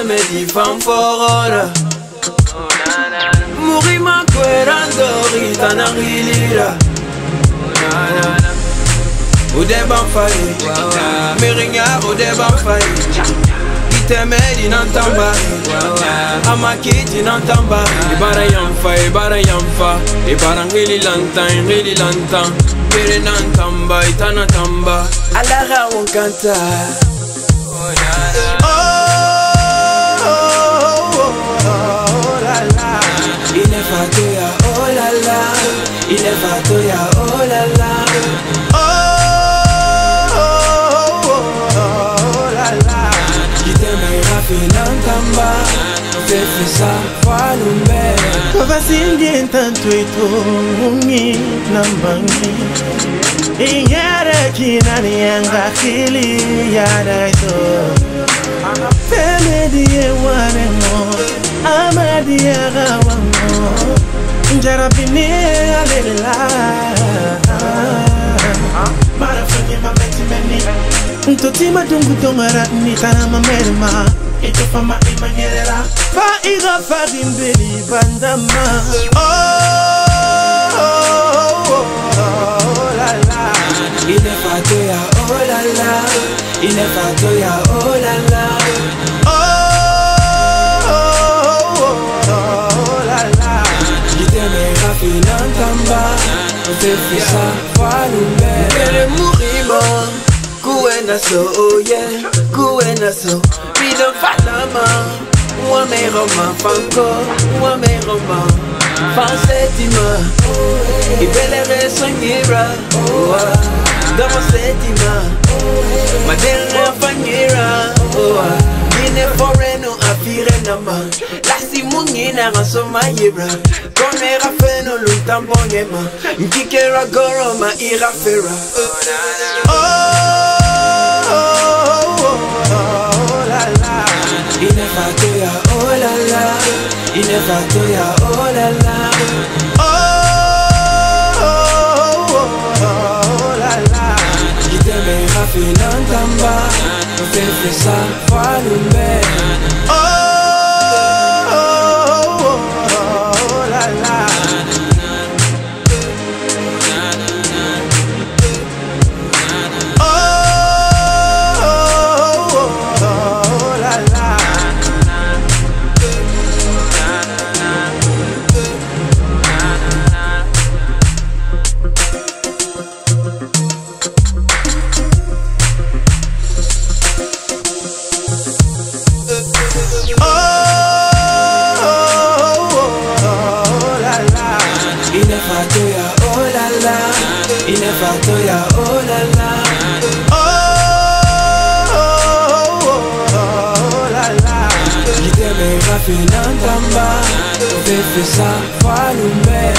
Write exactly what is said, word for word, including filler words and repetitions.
me di fan forora. Muri ma querandori tanangilira. Ude ban fai, miringa ude ban fai. Iteme di nantamba, amakiti nantamba. Ibara yamfa, ibara yamfa, ibara ngili lantan, ngili lantan. Bere nantamba, itana tamba. Alara wankanta. Oh, oh la la, il est fatoya, oh la la, il est fatoya, oh la la. Oh, oh la la, qui t'aime Rafi Nantamba, fais fais ça, voilà le Kova singin tanto ito mungi nambangi. Iyara kinani yanga kili yara ito. Femediye wane mo, amadiye gawa mo. Jarabini alela. Marafanye mameti meni. Ntoti madungu tongara nitana mamerima. Ito fama imanyerera. Fa iga fa gimbeli bandama. Oh, oh, oh, oh la la. Il est fatoya, oh la la. Il est fatoya, oh la la. Oh, oh, oh, oh la la. Qui t'aime Rafi Nantamba, fais fais ça, voilà le Bere murima, kuena so, oh yeah, kuena so. Pidon falama, moi me roma fanko, moi me roma. Fansetima, ibelere songira, oh dans mon setima, madera fangira, oh ine foreno afire nama, la simungina rasoma yebra, konera feno luntambongema, mkikera goroma irafera. Il est fatoya, oh la la. Il est fatoya, oh la la. Oh, oh, oh, oh la la. Qui t'aime Rafi Nantamba, fais fais ça, voilà le oh, oh, oh, oh la la. Il est fatoya, oh la la. Il est fatoya, oh la la. Oh, oh, oh, oh la la. Qui t'aime Rafi Nantamba, fais fais ça, voilà le